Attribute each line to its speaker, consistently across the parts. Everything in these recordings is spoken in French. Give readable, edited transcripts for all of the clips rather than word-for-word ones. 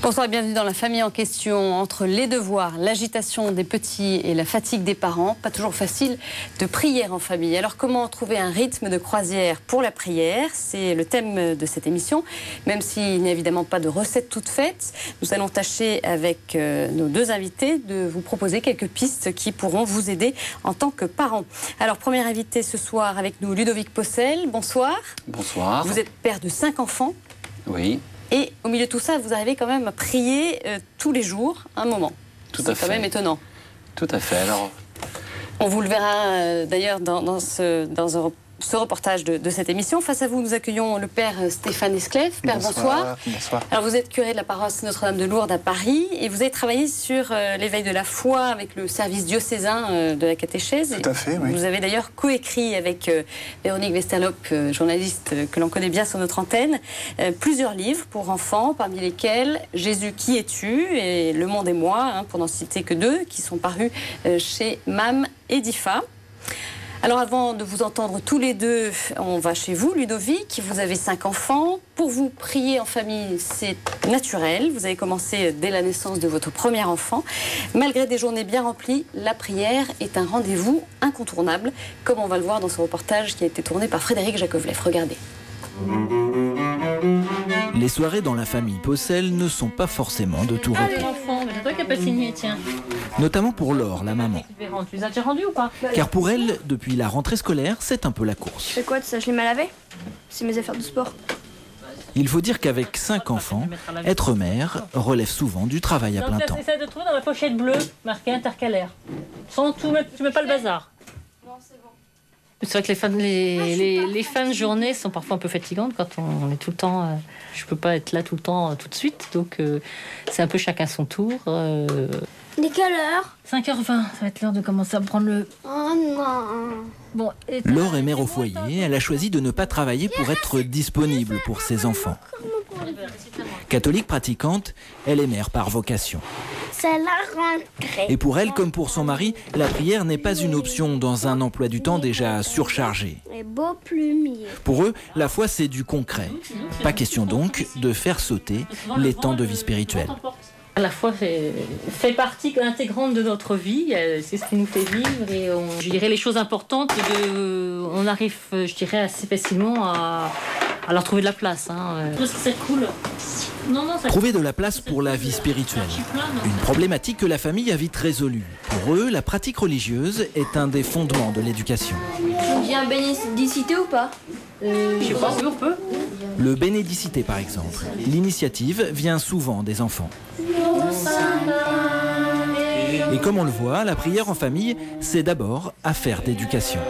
Speaker 1: Bonsoir et bienvenue dans la famille en question. Entre les devoirs, l'agitation des petits et la fatigue des parents, pas toujours facile de prier en famille. Alors comment trouver un rythme de croisière pour la prière? C'est le thème de cette émission. Même s'il n'y a évidemment pas de recette toute faite, nous allons tâcher avec nos deux invités de vous proposer quelques pistes qui pourront vous aider en tant que parents. Alors premier invité ce soir avec nous, Ludovic Possel. Bonsoir.
Speaker 2: Bonsoir.
Speaker 1: Vous êtes père de 5 enfants.
Speaker 2: Oui.
Speaker 1: Et au milieu de tout ça, vous arrivez quand même à prier tous les jours, un moment.
Speaker 2: Tout à fait.
Speaker 1: C'est quand même étonnant.
Speaker 2: Tout à fait. Alors,
Speaker 1: on vous le verra d'ailleurs dans ce reportage de cette émission. Face à vous, nous accueillons le père Stéphane Esclève. Père, bonsoir.
Speaker 3: Bonsoir.
Speaker 1: Alors, vous êtes curé de la paroisse Notre-Dame de Lourdes à Paris et vous avez travaillé sur l'éveil de la foi avec le service diocésain de la catéchèse.
Speaker 3: Tout à fait, oui.
Speaker 1: Vous avez d'ailleurs coécrit avec Véronique Westerlop, journaliste que l'on connaît bien sur notre antenne, plusieurs livres pour enfants, parmi lesquels Jésus, qui es-tu et Le monde et moi, pour n'en citer que 2, qui sont parus chez MAM et DIFA. Alors avant de vous entendre tous les deux, on va chez vous, Ludovic. Vous avez 5 enfants. Pour vous, prier en famille, c'est naturel. Vous avez commencé dès la naissance de votre premier enfant. Malgré des journées bien remplies, la prière est un rendez-vous incontournable, comme on va le voir dans ce reportage qui a été tourné par Frédéric Jakovlev. Regardez.
Speaker 4: Les soirées dans la famille Possel ne sont pas forcément de tout repos.
Speaker 5: Ah, les enfants, c'est toi qui n'as pas signé, tiens.
Speaker 4: Notamment pour Laure, la maman.
Speaker 5: Tu les as déjà rendus ou pas?
Speaker 4: Car pour elle, depuis la rentrée scolaire, c'est un peu la course.
Speaker 6: Je fais quoi de ça? Je les mets à laver? C'est mes affaires de sport.
Speaker 4: Il faut dire qu'avec 5 enfants, être mère relève souvent du travail à plein temps.
Speaker 5: Essaie de trouver dans la pochette bleue, marqué intercalaire. Sans tout mettre, tu mets pas le bazar.
Speaker 6: Non, c'est bon.
Speaker 5: C'est vrai que les fins de journée sont parfois un peu fatigantes quand on est tout le temps... je peux pas être là tout le temps, tout de suite. Donc c'est un peu chacun son tour.
Speaker 6: Il est quelle heure?
Speaker 5: 5h20, ça va être l'heure de commencer à prendre le...
Speaker 6: Oh non.
Speaker 5: Bon,
Speaker 4: Laure est mère au foyer. Elle a choisi de ne pas travailler pour être disponible pour ses enfants. Catholique pratiquante, elle est mère par vocation.
Speaker 6: C'est la rentrée.
Speaker 4: Et pour elle, comme pour son mari, la prière n'est pas une option dans un emploi du temps déjà surchargé.
Speaker 6: Les beaux plumiers.
Speaker 4: Pour eux, la foi, c'est du concret. Pas question donc de faire sauter les temps de vie spirituelle.
Speaker 5: La foi fait partie intégrante de notre vie, c'est ce qui nous fait vivre et je dirais les choses importantes, on arrive, je dirais, assez facilement à leur trouver de la place. C'est cool.
Speaker 4: Trouver de la place pour la vie spirituelle. Une problématique que la famille a vite résolue. Pour eux, la pratique religieuse est un des fondements de l'éducation.
Speaker 6: On vient bénédicité ou pas?
Speaker 5: Je sais pas si on peut.
Speaker 4: Le bénédicité, par exemple. L'initiative vient souvent des enfants. Et comme on le voit, la prière en famille, c'est d'abord affaire d'éducation.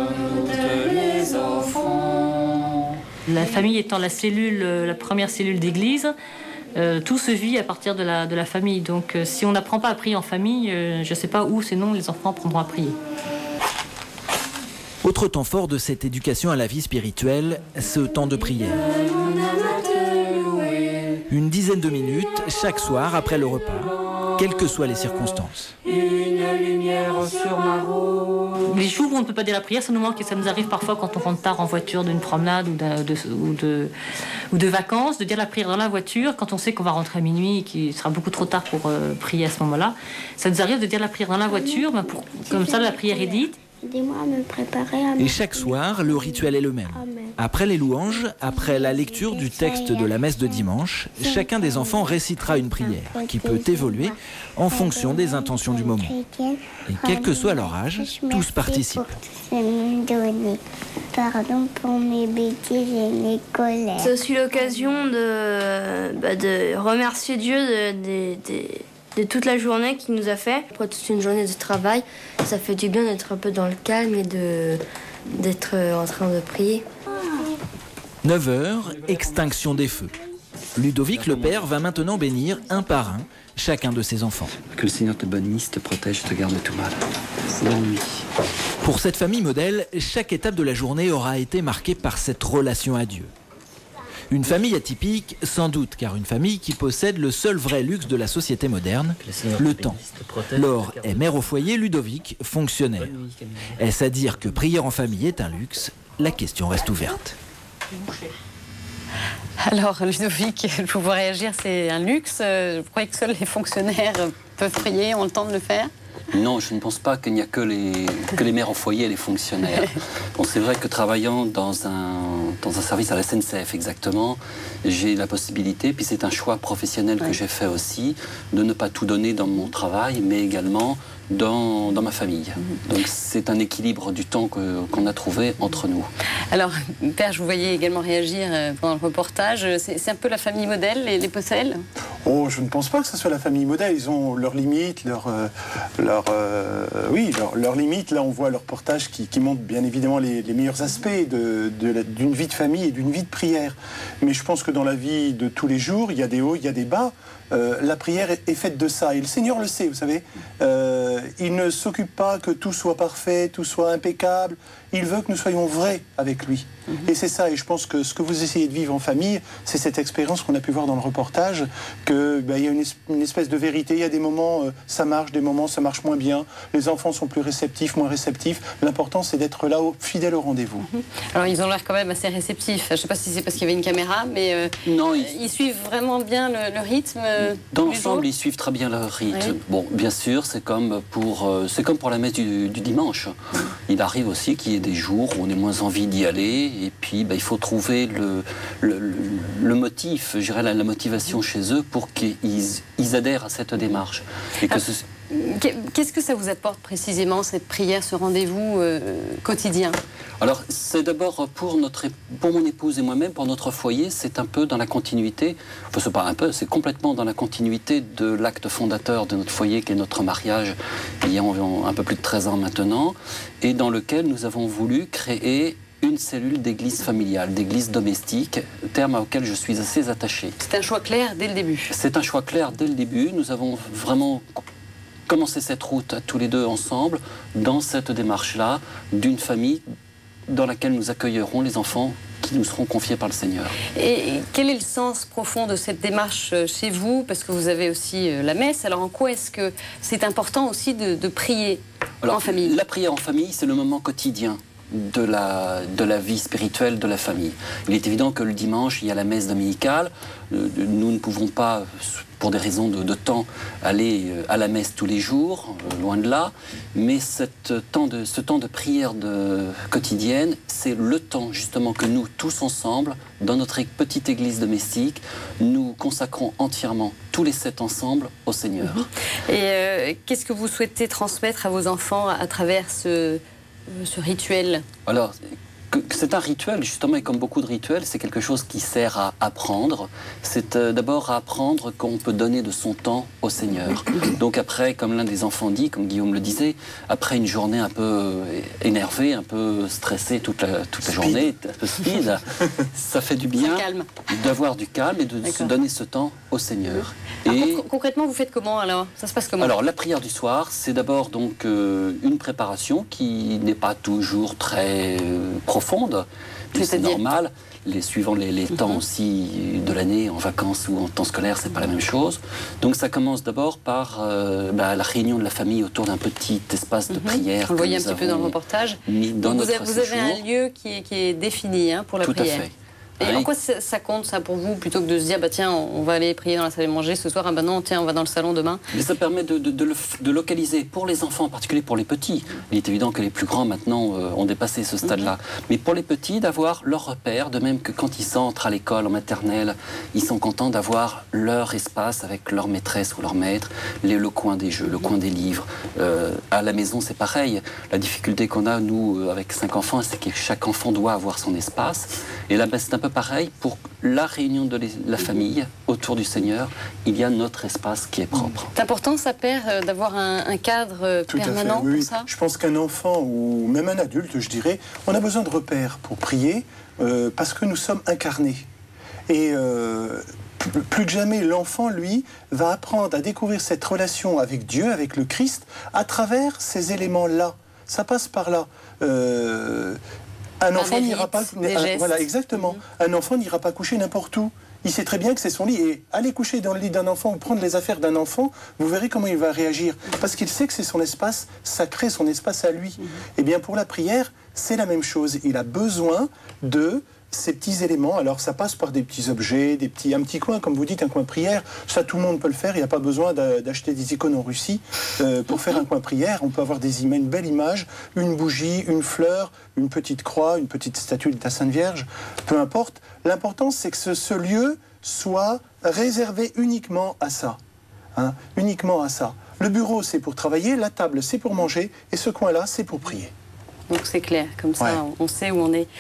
Speaker 5: La famille étant la première cellule d'église, tout se vit à partir de la famille. Donc si on n'apprend pas à prier en famille, je ne sais pas où, sinon les enfants apprendront à prier.
Speaker 4: Autre temps fort de cette éducation à la vie spirituelle, ce temps de prière. Une dizaine de minutes chaque soir après le repas, quelles que soient les circonstances.
Speaker 5: Les jours où on ne peut pas dire la prière, ça nous arrive parfois quand on rentre tard en voiture d'une promenade ou de vacances, de dire la prière dans la voiture quand on sait qu'on va rentrer à minuit et qu'il sera beaucoup trop tard pour prier à ce moment-là. Ça nous arrive de dire la prière dans la voiture, comme ça la prière est dite.
Speaker 6: Aidez-moi à me préparer à...
Speaker 4: Et chaque soir, le rituel est le même. Après les louanges, après la lecture du texte de la messe de dimanche, chacun des enfants récitera une prière qui peut évoluer en fonction des intentions du moment. Et quel que soit leur âge, tous participent.
Speaker 6: Pardon pour mes bêtises et mes colères. C'est aussi l'occasion de remercier Dieu de toute la journée qu'il nous a fait. Après toute une journée de travail, ça fait du bien d'être un peu dans le calme et d'être en train de prier.
Speaker 4: 9h, extinction des feux. Ludovic, le père, va maintenant bénir un par un chacun de ses enfants.
Speaker 2: que le Seigneur te bénisse, te protège, te garde de tout mal. Bonne nuit.
Speaker 4: Pour cette famille modèle, chaque étape de la journée aura été marquée par cette relation à Dieu. Une famille atypique, sans doute, car une famille qui possède le seul vrai luxe de la société moderne, le temps. Laure est mère au foyer, Ludovic, fonctionnaire. Est-ce à dire que prier en famille est un luxe? La question reste ouverte.
Speaker 1: Alors, Ludovic, je vous vois réagir, c'est un luxe. Vous croyez que seuls les fonctionnaires peuvent prier, ont le temps de le faire ?
Speaker 2: Non, je ne pense pas qu'il n'y a que les mères au foyer et les fonctionnaires. Bon, c'est vrai que travaillant dans un service à la SNCF exactement, j'ai la possibilité, puis c'est un choix professionnel que j'ai fait aussi, de ne pas tout donner dans mon travail, mais également dans ma famille. Donc c'est un équilibre du temps qu'on a trouvé entre nous.
Speaker 1: Alors, Père, je vous voyais également réagir pendant le reportage. C'est un peu la famille modèle, les Possel ?
Speaker 3: Oh, je ne pense pas que ce soit la famille modèle. Ils ont leurs limites, leurs limites. Là, on voit le reportage qui montre bien évidemment les meilleurs aspects d'une vie de famille et d'une vie de prière. Mais je pense que dans la vie de tous les jours, il y a des hauts, il y a des bas. La prière est faite de ça. Et le Seigneur le sait, vous savez. Il ne s'occupe pas que tout soit parfait, tout soit impeccable. Il veut que nous soyons vrais avec lui. Et c'est ça. Et je pense que ce que vous essayez de vivre en famille, c'est cette expérience qu'on a pu voir dans le reportage, qu'il y a une espèce de vérité. Il y a des moments, ça marche, des moments, ça marche moins bien. Les enfants sont plus réceptifs, moins réceptifs. L'important, c'est d'être là, fidèle au rendez-vous.
Speaker 1: Alors, ils ont l'air quand même assez réceptifs. Je ne sais pas si c'est parce qu'il y avait une caméra, mais
Speaker 2: non,
Speaker 1: ils suivent vraiment bien le rythme.
Speaker 2: Dans l'ensemble, ils suivent très bien leur rythme. Oui. Bon, bien sûr, c'est comme pour la messe du dimanche. Il arrive aussi qu'il y ait des jours où on a moins envie d'y aller, et puis il faut trouver le motif, je dirais la motivation chez eux pour qu'ils adhèrent à cette démarche. Et que
Speaker 1: qu'est-ce que ça vous apporte précisément, cette prière, ce rendez-vous quotidien ?
Speaker 2: Alors, c'est d'abord pour mon épouse et moi-même, pour notre foyer, c'est un peu dans la continuité, enfin c'est pas un peu, c'est complètement dans la continuité de l'acte fondateur de notre foyer, qui est notre mariage, il y a environ un peu plus de 13 ans maintenant, et dans lequel nous avons voulu créer une cellule d'église familiale, d'église domestique, terme auquel je suis assez attaché.
Speaker 1: C'est un choix clair dès le début.
Speaker 2: C'est un choix clair dès le début, nous avons vraiment commencé cette route tous les deux ensemble, dans cette démarche-là, d'une famille dans laquelle nous accueillerons les enfants qui nous seront confiés par le Seigneur.
Speaker 1: Et quel est le sens profond de cette démarche chez vous? Parce que vous avez aussi la messe. Alors en quoi est-ce que c'est important aussi de prier en famille?
Speaker 2: La prière en famille, c'est le moment quotidien de la vie spirituelle de la famille. Il est évident que le dimanche, il y a la messe dominicale. Nous ne pouvons pas, pour des raisons de temps, aller à la messe tous les jours, loin de là. Mais ce temps de prière quotidienne, c'est le temps justement que nous, tous ensemble, dans notre petite église domestique, nous consacrons entièrement, tous les 7 ensemble, au Seigneur.
Speaker 1: Et qu'est-ce que vous souhaitez transmettre à vos enfants à travers ce rituel? Alors,
Speaker 2: c'est un rituel, justement, et comme beaucoup de rituels, c'est quelque chose qui sert à apprendre. C'est d'abord à apprendre qu'on peut donner de son temps au Seigneur. Donc après, comme l'un des enfants dit, comme Guillaume le disait, après une journée un peu énervée, un peu stressée toute la journée, un peu speed, ça fait du bien d'avoir du calme et de se donner ce temps au Seigneur.
Speaker 1: Et concrètement, vous faites comment alors? Ça se passe comment?
Speaker 2: Alors, la prière du soir, c'est d'abord donc une préparation qui n'est pas toujours très profonde, c'est normal. Suivant les temps aussi de l'année, en vacances ou en temps scolaire, c'est pas la même chose. Donc ça commence d'abord par la réunion de la famille autour d'un petit espace de prière.
Speaker 1: Vous le voyez un petit peu dans le reportage. Vous avez un lieu qui est défini pour la prière. Tout à fait. Et en quoi ça compte, ça, pour vous, plutôt que de se dire, bah tiens, on va aller prier dans la salle à manger ce soir, ah bah non, tiens, on va dans le salon demain? Mais
Speaker 2: ça permet de localiser, pour les enfants, en particulier pour les petits. Il est évident que les plus grands, maintenant, ont dépassé ce stade-là. Mais pour les petits, d'avoir leur repère, de même que quand ils entrent à l'école, en maternelle, ils sont contents d'avoir leur espace avec leur maîtresse ou leur maître, le coin des jeux, le coin des livres. À la maison, c'est pareil. La difficulté qu'on a, nous, avec 5 enfants, c'est que chaque enfant doit avoir son espace. Et là, c'est un peu pareil, pour la réunion de la famille autour du Seigneur, il y a notre espace qui est propre.
Speaker 1: C'est important, ça, Père, d'avoir un cadre permanent pour ça?
Speaker 3: Je pense qu'un enfant, ou même un adulte, je dirais, on a besoin de repères pour prier, parce que nous sommes incarnés. Et plus que jamais, l'enfant, lui, va apprendre à découvrir cette relation avec Dieu, avec le Christ, à travers ces éléments-là. Ça passe par là. Un enfant n'ira pas. Voilà, exactement. Un enfant n'ira pas coucher n'importe où. Il sait très bien que c'est son lit. Et aller coucher dans le lit d'un enfant ou prendre les affaires d'un enfant, vous verrez comment il va réagir. Parce qu'il sait que c'est son espace sacré, son espace à lui. Et bien pour la prière, c'est la même chose. Il a besoin de ces petits éléments. Alors ça passe par des petits objets, un petit coin, comme vous dites, un coin prière. Ça, tout le monde peut le faire. Il n'y a pas besoin d'acheter des icônes en Russie pour faire un coin prière. On peut avoir une belle image, une bougie, une fleur, une petite croix, une petite statue de la Sainte Vierge, peu importe. L'important, c'est que ce lieu soit réservé uniquement à ça. Hein, uniquement à ça. Le bureau, c'est pour travailler, la table, c'est pour manger, et ce coin-là, c'est pour prier.
Speaker 1: Donc c'est clair, comme ça on sait où on est.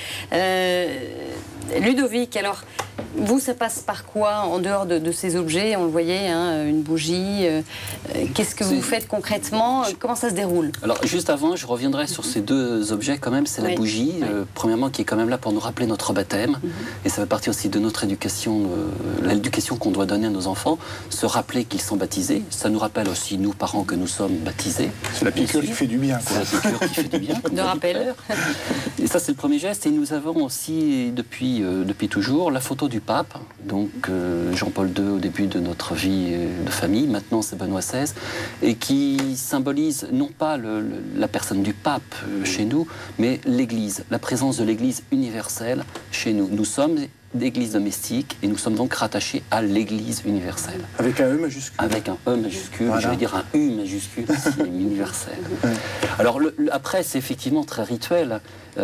Speaker 1: Ludovic, alors, vous, ça passe par quoi en dehors de ces objets? On le voyait, hein, une bougie. Qu'est-ce que vous faites concrètement? Comment ça se déroule?
Speaker 2: Alors, juste avant, je reviendrai sur ces deux objets quand même. C'est la bougie, premièrement, qui est quand même là pour nous rappeler notre baptême. Et ça fait partie aussi de notre éducation, l'éducation qu'on doit donner à nos enfants. Se rappeler qu'ils sont baptisés. Ça nous rappelle aussi, nous, parents, que nous sommes baptisés.
Speaker 3: C'est la piqûre qui fait du bien.
Speaker 2: C'est la piqûre qui fait du bien.
Speaker 1: De rappel.
Speaker 2: Et ça, c'est le premier geste. Et nous avons aussi, depuis toujours, la photo du pape. Donc, Jean-Paul II au début de notre vie de famille. Maintenant, c'est Benoît XVI. Et qui symbolise non pas la personne du pape chez nous, mais l'Église. La présence de l'Église universelle chez nous. Nous sommes d'église domestique et nous sommes donc rattachés à l'Église universelle.
Speaker 3: Avec un E majuscule.
Speaker 2: Avec un E majuscule, voilà. Je vais dire un U majuscule, c'est universel. Alors après, c'est effectivement très rituel.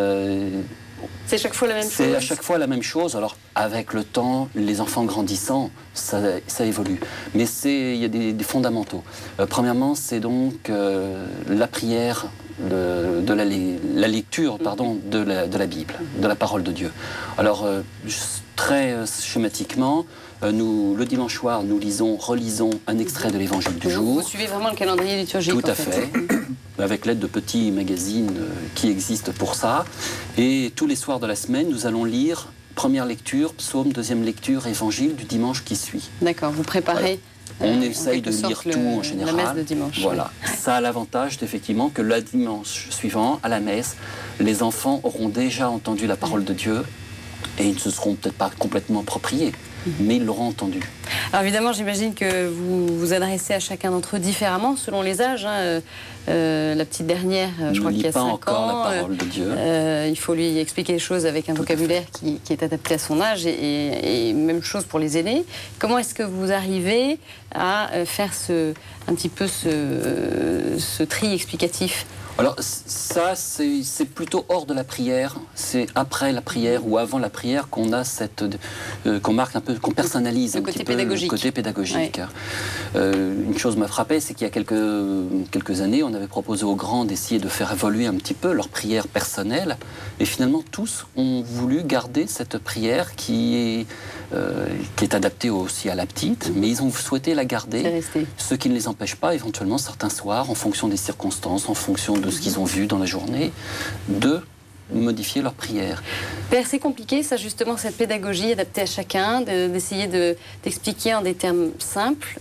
Speaker 1: C'est chaque fois la même chose?
Speaker 2: C'est à chaque fois la même chose. Alors, avec le temps, les enfants grandissant, ça évolue. Mais il y a des fondamentaux. Premièrement, c'est donc la prière, la lecture de la Bible, de la parole de Dieu. Alors, très schématiquement, le dimanche soir, nous relisons un extrait de l'évangile du jour.
Speaker 1: Vous suivez vraiment le calendrier liturgique?
Speaker 2: Tout à fait. Avec l'aide de petits magazines qui existent pour ça. Et tous les soirs de la semaine, nous allons lire première lecture, psaume, deuxième lecture, évangile du dimanche qui suit.
Speaker 1: D'accord, vous préparez.
Speaker 2: On essaye de lire tout en général.
Speaker 1: La messe de dimanche.
Speaker 2: Voilà. Ça a l'avantage effectivement que le dimanche suivant, à la messe, les enfants auront déjà entendu la parole de Dieu et ils ne se seront peut-être pas complètement appropriés, mais ils l'auront entendu.
Speaker 1: Alors évidemment, j'imagine que vous vous adressez à chacun d'entre eux différemment, selon les âges. Hein. La petite dernière, je crois qu'il y a 5 ans.
Speaker 2: Encore la parole de Dieu.
Speaker 1: Il faut lui expliquer les choses avec un vocabulaire qui est adapté à son âge et même chose pour les aînés. Comment est-ce que vous arrivez à faire un petit peu ce tri explicatif?
Speaker 2: Alors ça, c'est plutôt hors de la prière. C'est après la prière ou avant la prière qu'on a qu'on marque un peu, qu'on personnalise un petit peu le côté pédagogique. Ouais. Une chose m'a frappé, c'est qu'il y a quelques années, on avait proposé aux grands d'essayer de faire évoluer un petit peu leur prière personnelle. Et finalement, tous ont voulu garder cette prière qui est adaptée aussi à la petite, mais ils ont souhaité la garder. Ce qui ne les empêche pas, éventuellement, certains soirs, en fonction des circonstances, en fonction de ce qu'ils ont vu dans la journée, de modifier leur prière.
Speaker 1: Père, c'est compliqué, ça, justement, cette pédagogie adaptée à chacun, d'essayer d'expliquer en des termes simples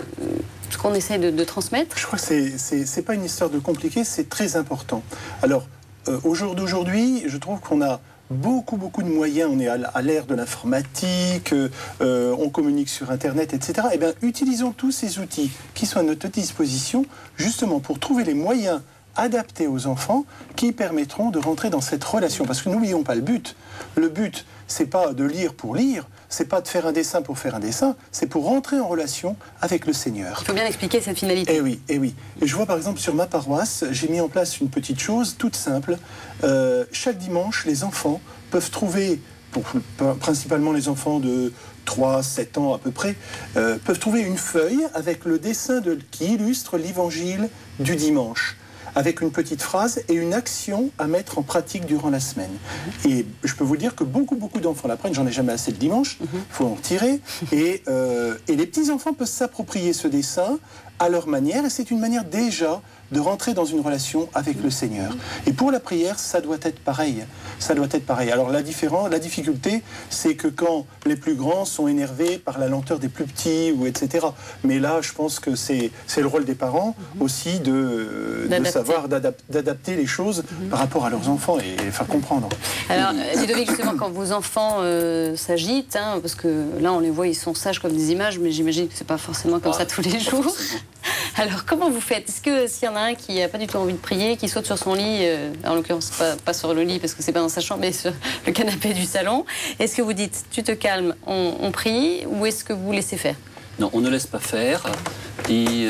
Speaker 1: ce qu'on essaie de transmettre.
Speaker 3: Je crois que c'est pas une histoire de compliqué, c'est très important. Alors, au jour d'aujourd'hui, je trouve qu'on a beaucoup de moyens, on est à l'ère de l'informatique, on communique sur Internet, etc. Eh bien, utilisons tous ces outils qui sont à notre disposition, justement pour trouver les moyens adaptés aux enfants qui permettront de rentrer dans cette relation. Parce que n'oublions pas le but. Le but, c'est pas de lire pour lire, c'est pas de faire un dessin pour faire un dessin, c'est pour rentrer en relation avec le Seigneur.
Speaker 1: Il faut bien expliquer cette finalité.
Speaker 3: Eh oui, eh oui. Et je vois par exemple sur ma paroisse, j'ai mis en place une petite chose toute simple. Chaque dimanche, les enfants peuvent trouver, principalement les enfants de 3-7 ans à peu près, peuvent trouver une feuille avec le dessin qui illustre l'évangile du dimanche, avec une petite phrase et une action à mettre en pratique durant la semaine. Et je peux vous dire que beaucoup d'enfants l'apprennent. J'en ai jamais assez le dimanche, il faut en tirer. Et les petits-enfants peuvent s'approprier ce dessin à leur manière, et c'est une manière déjà de rentrer dans une relation avec le Seigneur. Et pour la prière, ça doit être pareil. Ça doit être pareil. Alors la difficulté, c'est que quand les plus grands sont énervés par la lenteur des plus petits, ou etc. Mais là, je pense que c'est le rôle des parents aussi de savoir d'adapter les choses par rapport à leurs enfants et les faire comprendre.
Speaker 1: Alors, Ludovic, justement, quand vos enfants s'agitent, hein, parce que là, on les voit, ils sont sages comme des images, mais j'imagine que c'est pas forcément comme ça tous les jours. Alors, comment vous faites? Est-ce que s'il y en a un qui n'a pas du tout envie de prier, qui saute sur son lit, en l'occurrence pas sur le lit parce que c'est pas dans sa chambre, mais sur le canapé du salon, est-ce que vous dites tu te calmes, on prie, ou est-ce que vous laissez faire?
Speaker 2: Non, on ne laisse pas faire. Et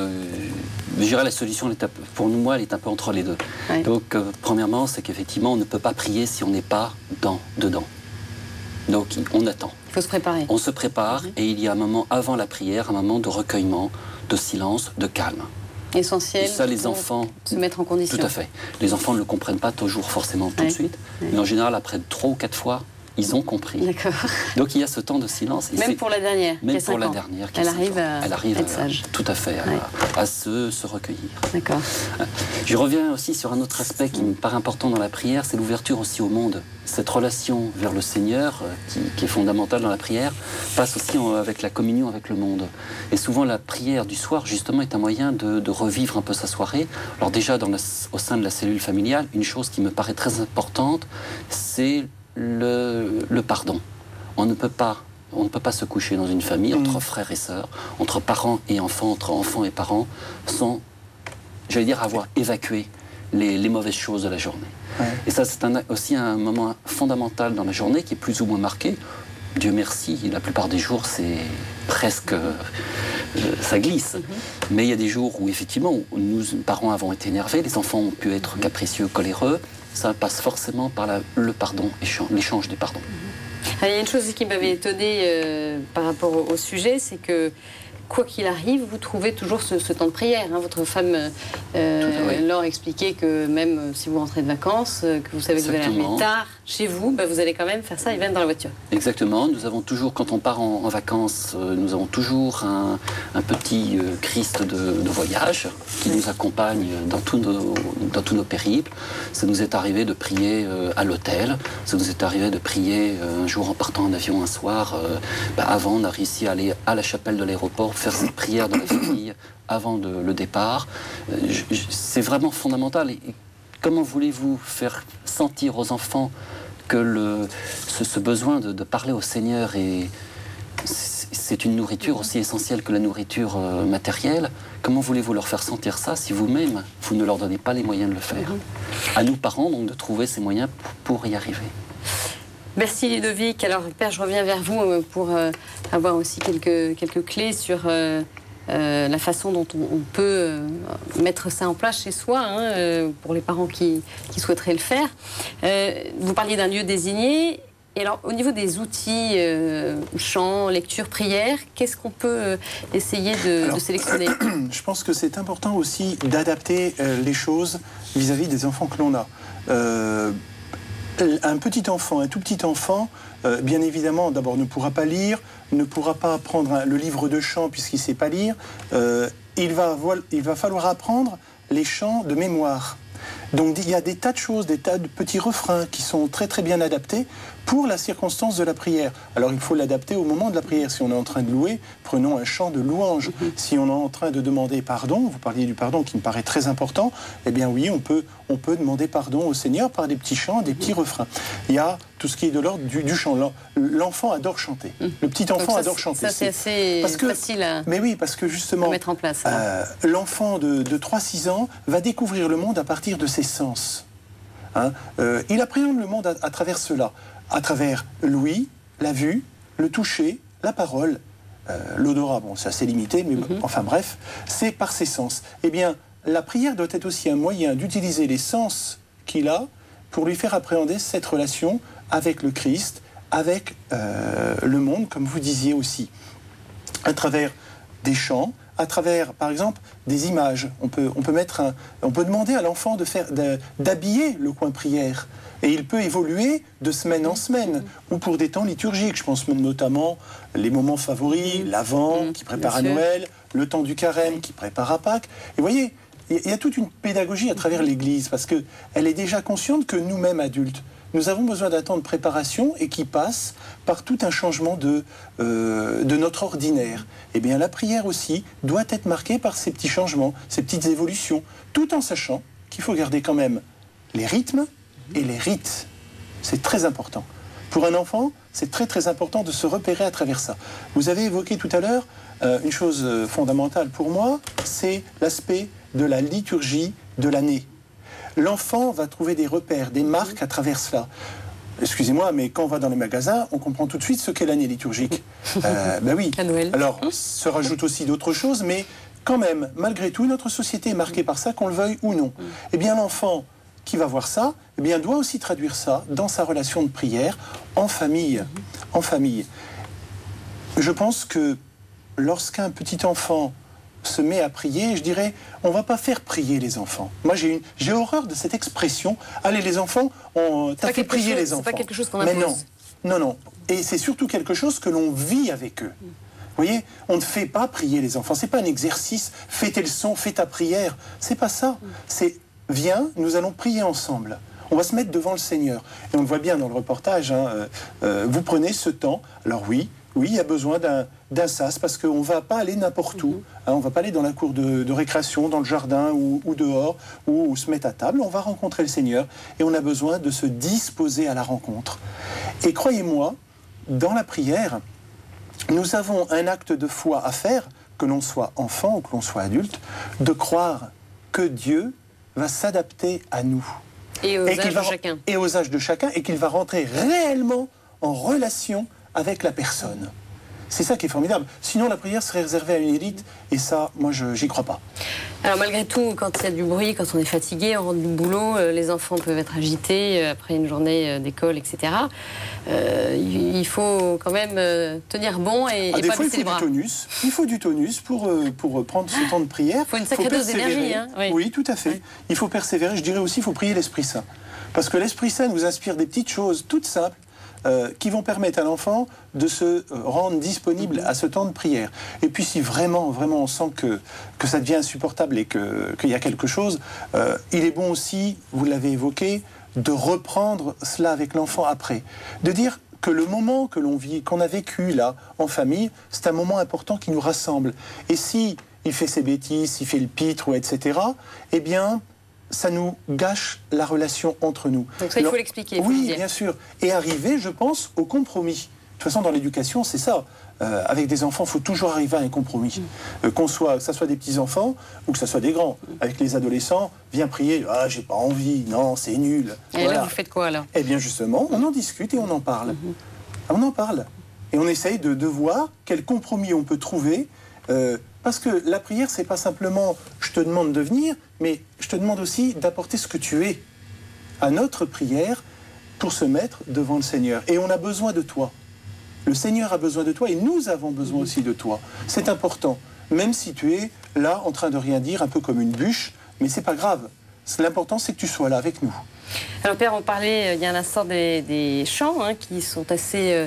Speaker 2: je dirais la solution, pour moi, elle est un peu entre les deux.
Speaker 1: Ouais.
Speaker 2: Donc, premièrement, c'est qu'effectivement, on ne peut pas prier si on n'est pas dedans. Donc, on attend.
Speaker 1: Il faut se préparer.
Speaker 2: On se prépare et il y a un moment avant la prière, un moment de recueillement, de silence, de calme.
Speaker 1: Essentiel.
Speaker 2: Et ça, les
Speaker 1: pour
Speaker 2: enfants
Speaker 1: se mettre en condition.
Speaker 2: Tout à fait. Les enfants ne le comprennent pas toujours forcément tout de suite. Mais en général, après 3 ou 4 fois, ils ont compris.
Speaker 1: D'accord.
Speaker 2: Donc il y a ce temps de silence.
Speaker 1: Même pour la dernière.
Speaker 2: Même pour la dernière.
Speaker 1: Elle arrive à être sage.
Speaker 2: Tout à fait, à se recueillir.
Speaker 1: D'accord.
Speaker 2: Je reviens aussi sur un autre aspect qui me paraît important dans la prière, c'est l'ouverture aussi au monde. Cette relation vers le Seigneur, qui est fondamentale dans la prière, passe aussi avec la communion avec le monde. Et souvent la prière du soir, justement, est un moyen de revivre un peu sa soirée. Alors déjà, au sein de la cellule familiale, une chose qui me paraît très importante, c'est le pardon. On ne peut pas se coucher dans une famille entre frères et sœurs, entre parents et enfants, entre enfants et parents, sans, j'allais dire, avoir évacué les mauvaises choses de la journée. Ouais. Et ça, c'est aussi un moment fondamental dans la journée qui est plus ou moins marqué. Dieu merci, la plupart des jours, c'est presque... ça glisse. Mais il y a des jours où, effectivement, nous, parents, avons été énervés, les enfants ont pu être capricieux, coléreux. Ça passe forcément par le pardon, l'échange des pardons.
Speaker 1: Il y a une chose qui m'avait étonnée par rapport au sujet, c'est que quoi qu'il arrive, vous trouvez toujours ce temps de prière. Hein. Votre femme Laure expliquait que même si vous rentrez de vacances, que vous savez que vous allez arriver tard chez vous, vous allez quand même faire ça et venir dans la voiture.
Speaker 2: Exactement. Nous avons toujours, quand on part en vacances, nous avons toujours un petit Christ de voyage qui nous accompagne dans tous nos périples. Ça nous est arrivé de prier à l'hôtel. Ça nous est arrivé de prier un jour en partant en avion un soir. Avant, on a réussi à aller à la chapelle de l'aéroport, faire cette prière dans la famille avant le départ. C'est vraiment fondamental. Et comment voulez-vous faire sentir aux enfants que ce besoin de parler au Seigneur c'est une nourriture aussi essentielle que la nourriture matérielle? Comment voulez-vous leur faire sentir ça si vous-même, vous ne leur donnez pas les moyens de le faire? À nous, parents, donc, de trouver ces moyens pour y arriver.
Speaker 1: Merci Ludovic. Alors, Père, je reviens vers vous pour avoir aussi quelques clés sur la façon dont on peut mettre ça en place chez soi, pour les parents qui souhaiteraient le faire. Vous parliez d'un lieu désigné. Et alors, au niveau des outils, chant, lecture, prière, qu'est-ce qu'on peut essayer de sélectionner?
Speaker 3: Je pense que c'est important aussi d'adapter les choses vis-à-vis des enfants que l'on a. Un petit enfant, un tout petit enfant, bien évidemment, d'abord ne pourra pas lire, ne pourra pas apprendre le livre de chant puisqu'il ne sait pas lire. Il va falloir apprendre les chants de mémoire. Donc il y a des tas de choses, des tas de petits refrains qui sont très très bien adaptés pour la circonstance de la prière. Alors il faut l'adapter au moment de la prière. Si on est en train de louer, prenons un chant de louange. Si on est en train de demander pardon, vous parliez du pardon qui me paraît très important, eh bien oui, on peut demander pardon au Seigneur par des petits chants, des petits refrains. Il y a tout ce qui est de l'ordre du chant. L'enfant adore chanter. Le petit enfant adore chanter.
Speaker 1: Ça c'est assez facile à,
Speaker 3: mais oui, parce que justement,
Speaker 1: mettre en place.
Speaker 3: L'enfant de 3-6 ans va découvrir le monde à partir de ses sens. Il appréhende le monde à travers cela, à travers l'ouïe, la vue, le toucher, la parole, l'odorat, bon, c'est assez limité, mais enfin bref, c'est par ses sens. Eh bien, la prière doit être aussi un moyen d'utiliser les sens qu'il a pour lui faire appréhender cette relation avec le Christ, avec le monde, comme vous disiez aussi, à travers des chants, à travers, par exemple, des images. On peut demander à l'enfant d'habiller le coin prière. Et il peut évoluer de semaine en semaine, ou pour des temps liturgiques. Je pense notamment les moments favoris, l'Avent qui prépare à Noël, le temps du carême qui prépare à Pâques. Et vous voyez, il y a toute une pédagogie à travers l'Église, parce qu'elle est déjà consciente que nous-mêmes, adultes, nous avons besoin d'un temps de préparation et qui passe par tout un changement de notre ordinaire. Eh bien, la prière aussi doit être marquée par ces petits changements, ces petites évolutions, tout en sachant qu'il faut garder quand même les rythmes et les rites. C'est très important. Pour un enfant, c'est très très important de se repérer à travers ça. Vous avez évoqué tout à l'heure une chose fondamentale pour moi, c'est l'aspect de la liturgie de l'année. L'enfant va trouver des repères, des marques à travers cela. Excusez-moi, mais quand on va dans les magasins, on comprend tout de suite ce qu'est l'année liturgique. Ben oui.
Speaker 1: À Noël.
Speaker 3: Alors, se rajoute aussi d'autres choses, mais quand même, malgré tout, notre société est marquée par ça, qu'on le veuille ou non. Eh bien, l'enfant qui va voir ça, eh bien, doit aussi traduire ça dans sa relation de prière en famille. En famille. Je pense que lorsqu'un petit enfant se met à prier, je dirais, on ne va pas faire prier les enfants. Moi, j'ai horreur de cette expression. Allez, les enfants, t'as fait prier les enfants.
Speaker 1: C'est pas quelque chose qu'on impose.
Speaker 3: Mais non. Et c'est surtout quelque chose que l'on vit avec eux. Vous voyez, on ne fait pas prier les enfants. C'est pas un exercice. Fais tes leçons, fais ta prière. C'est pas ça. C'est viens, nous allons prier ensemble. On va se mettre devant le Seigneur. Et on le voit bien dans le reportage. Vous prenez ce temps. Alors oui, il y a besoin d'un sas parce qu'on ne va pas aller n'importe où. On ne va pas aller dans la cour de récréation, dans le jardin ou dehors, ou se mettre à table. On va rencontrer le Seigneur et on a besoin de se disposer à la rencontre. Et croyez-moi, dans la prière, nous avons un acte de foi à faire, que l'on soit enfant ou que l'on soit adulte, de croire que Dieu va s'adapter à nous.
Speaker 1: Et aux âges de chacun.
Speaker 3: Et aux âges de chacun, et qu'il va rentrer réellement en relation avec la personne. C'est ça qui est formidable. Sinon, la prière serait réservée à une élite, et ça, moi, j'y crois pas.
Speaker 1: Alors, malgré tout, quand il y a du bruit, quand on est fatigué, on rentre du boulot, les enfants peuvent être agités après une journée d'école, etc. Il faut quand même tenir bon et pas baisser les bras.
Speaker 3: Il faut du tonus pour prendre ce temps de prière.
Speaker 1: Il faut une sacrée dose d'énergie. Hein,
Speaker 3: oui, tout à fait. Oui. Il faut persévérer. Je dirais aussi, il faut prier l'Esprit Saint. Parce que l'Esprit Saint nous inspire des petites choses toutes simples, qui vont permettre à l'enfant de se rendre disponible à ce temps de prière. Et puis si vraiment on sent que ça devient insupportable et qu'il y a quelque chose, il est bon aussi, vous l'avez évoqué, de reprendre cela avec l'enfant après. De dire que le moment que l'on vit, qu'on a vécu là, en famille, c'est un moment important qui nous rassemble. Et si il fait ses bêtises, s'il fait le pitre, ou etc., eh bien, ça nous gâche la relation entre nous.
Speaker 1: Donc ça, il faut l'expliquer.
Speaker 3: Oui, bien sûr. Et arriver, je pense, au compromis. De toute façon, dans l'éducation, c'est ça. Avec des enfants, il faut toujours arriver à un compromis. Que ça soit des petits-enfants ou que ça soit des grands. Avec les adolescents, viens prier. Ah, j'ai pas envie. Non, c'est nul.
Speaker 1: Et voilà. Là, vous faites quoi, alors?
Speaker 3: Eh bien, justement, on en discute et on en parle. On en parle. Et on essaye de voir quel compromis on peut trouver. Parce que la prière, c'est pas simplement je te demande de venir, mais je te demande aussi d'apporter ce que tu es à notre prière pour se mettre devant le Seigneur. Et on a besoin de toi. Le Seigneur a besoin de toi et nous avons besoin aussi de toi. C'est important. Même si tu es là en train de rien dire, un peu comme une bûche, mais c'est pas grave. L'important, c'est que tu sois là avec nous.
Speaker 1: Alors Père, on parlait il y a un instant des chants qui sont assez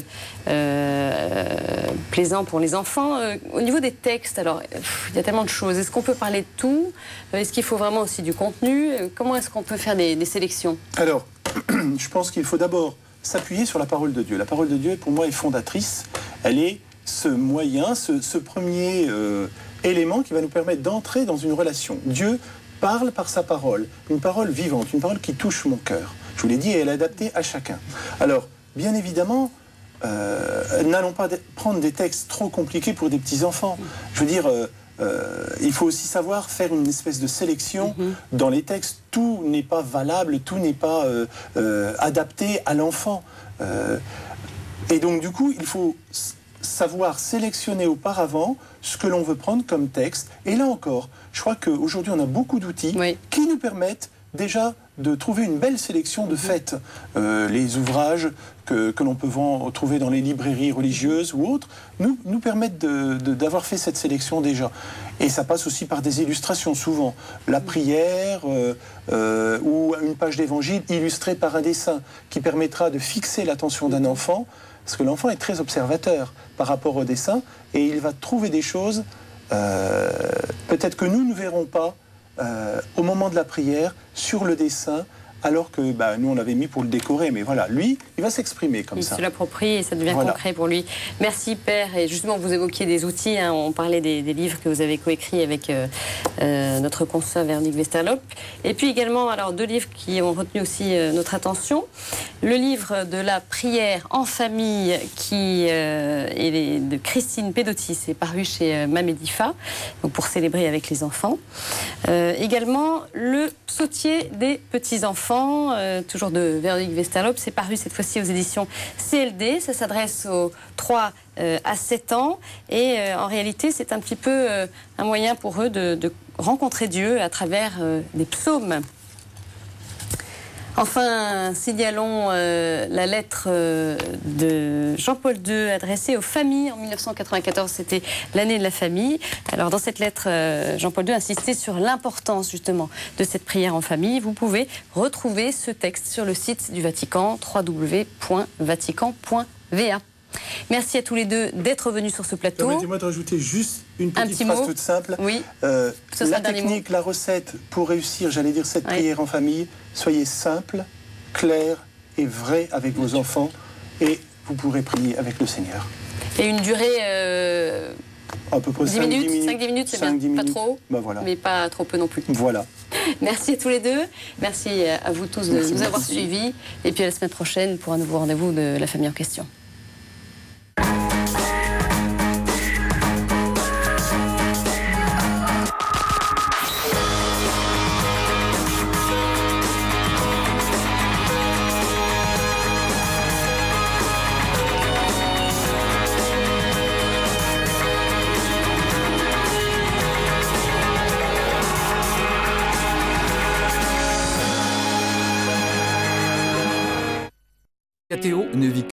Speaker 1: plaisants pour les enfants. Au niveau des textes, alors il y a tellement de choses. Est-ce qu'on peut parler de tout? Est-ce qu'il faut vraiment aussi du contenu? Comment est-ce qu'on peut faire des sélections?
Speaker 3: Alors, je pense qu'il faut d'abord s'appuyer sur la parole de Dieu. La parole de Dieu, pour moi, est fondatrice. Elle est ce moyen, ce premier élément qui va nous permettre d'entrer dans une relation. Dieu parle par sa parole, une parole vivante, une parole qui touche mon cœur. Je vous l'ai dit, et elle est adaptée à chacun. Alors, bien évidemment, n'allons pas prendre des textes trop compliqués pour des petits-enfants. Je veux dire, il faut aussi savoir faire une espèce de sélection dans les textes. Tout n'est pas valable, tout n'est pas adapté à l'enfant. Et donc, du coup, il faut savoir sélectionner auparavant ce que l'on veut prendre comme texte. Et là encore, je crois qu'aujourd'hui, on a beaucoup d'outils qui nous permettent déjà de trouver une belle sélection de fait. Les ouvrages que l'on peut trouver dans les librairies religieuses ou autres nous permettent d'avoir fait cette sélection déjà. Et ça passe aussi par des illustrations, souvent. La prière ou une page d'évangile illustrée par un dessin qui permettra de fixer l'attention d'un enfant, parce que l'enfant est très observateur par rapport au dessin, et il va trouver des choses peut-être que nous ne verrons pas au moment de la prière, sur le dessin, alors que nous, on l'avait mis pour le décorer. Mais voilà, lui, il va s'exprimer comme ça.
Speaker 1: Il se l'approprie et ça devient concret pour lui. Merci, Père. Et justement, vous évoquiez des outils. Hein. On parlait des livres que vous avez coécrits avec notre consoeur Véronique Westerlop. Et puis également, alors, 2 livres qui ont retenu aussi notre attention. Le livre de la prière en famille qui est de Christine Pedotti. C'est paru chez Mamedifa, donc pour célébrer avec les enfants. Également, le psautier des petits-enfants, toujours de Véronique Westerlop. C'est paru cette fois-ci aux éditions CLD. Ça s'adresse aux 3 à 7 ans. Et en réalité, c'est un petit peu un moyen pour eux de rencontrer Dieu à travers des psaumes. Enfin, signalons la lettre de Jean-Paul II adressée aux familles en 1994. C'était l'année de la famille. Alors, dans cette lettre, Jean-Paul II insistait sur l'importance, justement, de cette prière en famille. Vous pouvez retrouver ce texte sur le site du Vatican, www.vatican.va. Merci à tous les deux d'être venus sur ce plateau.
Speaker 3: Permettez-moi de rajouter juste une petite phrase toute simple.
Speaker 1: Oui.
Speaker 3: La technique, la recette pour réussir, j'allais dire, cette prière en famille, soyez simple, clair et vrai avec vos enfants et vous pourrez prier avec le Seigneur.
Speaker 1: Et une durée
Speaker 3: à peu près
Speaker 1: 10 minutes, 5-10 minutes, c'est bien. Pas trop, mais pas trop peu non plus.
Speaker 3: Voilà.
Speaker 1: Merci à tous les deux. Merci à vous tous de nous avoir suivis. Et puis à la semaine prochaine pour un nouveau rendez-vous de la famille en question.
Speaker 7: Théo ne vit